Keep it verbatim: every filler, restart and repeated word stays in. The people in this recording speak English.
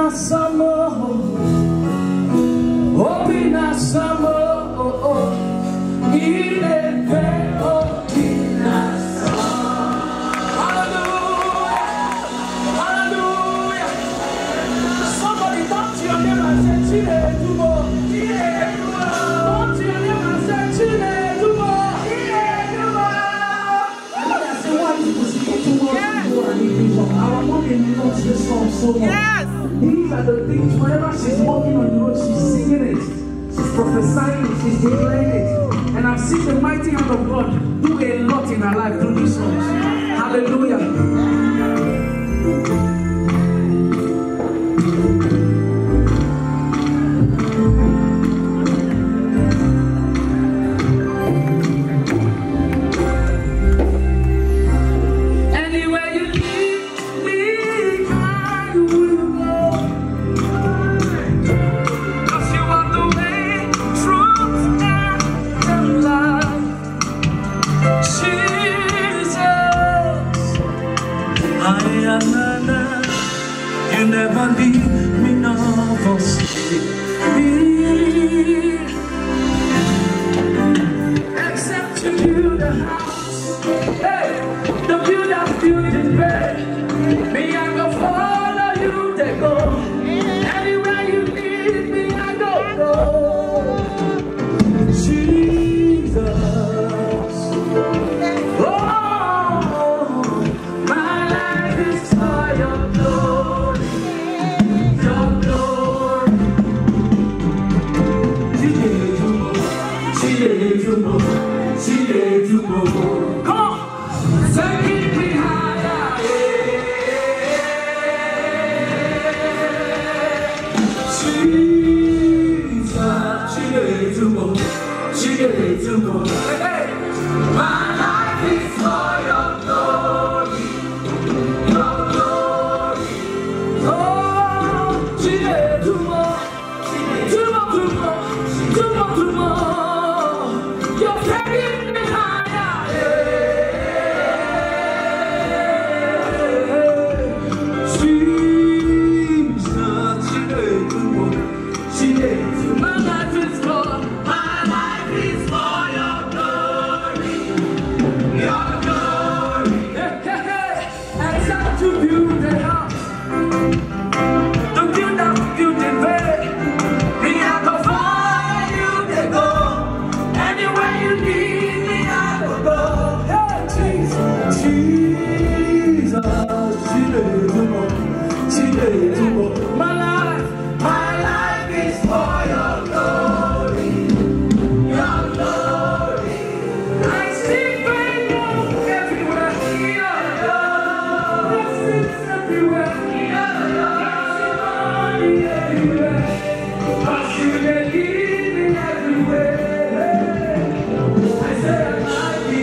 Yes! These are the things, whenever she's walking on the road, she's singing it, she's prophesying it, she's declaring it. And I've seen the mighty hand of God do a lot in her life through these songs. Hallelujah. You never leave me nor forsake me, except to build a house. Hey, the builder's building bed. Me, I go follow you, they go. Anywhere you need me, I go, go. Jesus. Oh, my life is for your glory. Come on, take me higher, yeah. Jesus, she gave to more, she gave to more. Hey, my life is for your glory, your glory. Oh, she gave to more, to more, to more, to more, to more. You're taking me higher, yeah. Jesus, she gave to more, she gave to my life is for, my life is for your glory, your glory. Hey, hey, hey. It's time to build a house. To build up, build a bed. Me, I go follow you, they go. Anywhere you need me, I will go. Hey, Jesus, Jesus, she did to more, she did to more. My life, my life is for your glory, your glory. I see favor everywhere, your love, blessings everywhere, your love, money everywhere. I see the healing everywhere. I say I might be